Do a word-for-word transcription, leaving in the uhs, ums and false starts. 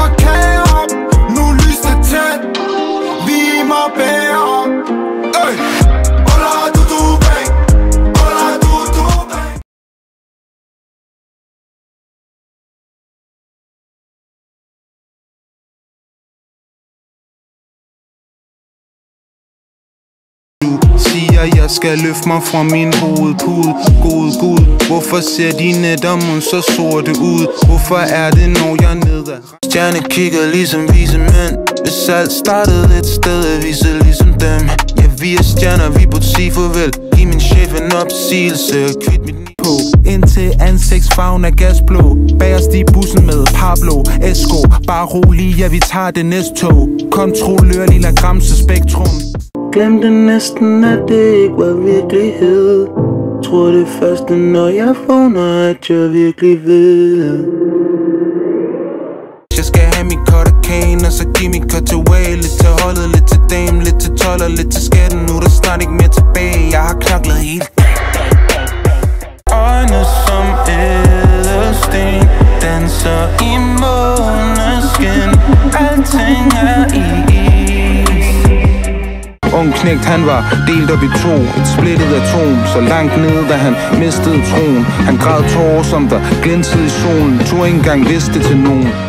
mig kager. Nu lyset tæt, vi er mig bærer. Øy, Ola du du bang, Ola du du bang. Siger jeg skal løfte mig fra min hovedpude. God Gud, hvorfor ser dine nætter så sorte ud? Hvorfor er det når jeg er nede? Stjerne kigger ligesom vise mænd. Hvis alt startede et sted, at vise ligesom dem. Ja, vi er stjerner, vi burde sige farvel. Giv min chef en opsigelse og kvit mit på. Indtil ansigtsfarven er gasblå. Bagerst i bussen med Pablo Esco. Bare rolig, ja vi tager det næste tog. Kontrollør lilla Gramse spektrum. Glemte næsten, at det ikke var virkelighed. Tror det første, når jeg vågner, at jeg virkelig ved. Jeg skal have mit cut af kagen, og så giv mit cut away. Lidt til holdet, lidt til dame, lidt til tolv og lidt til skatten. Nu er der snart ikke mere tilbage, jeg har knoklet hele øjne som ædelsten danser i måneskin. Alting er i Ung knægt, han var delt op i to, et splittet atom, så langt nede, da han mistede troen. Han græd tårer, som der glintede i solen, tog ikke engang vidste til nogen.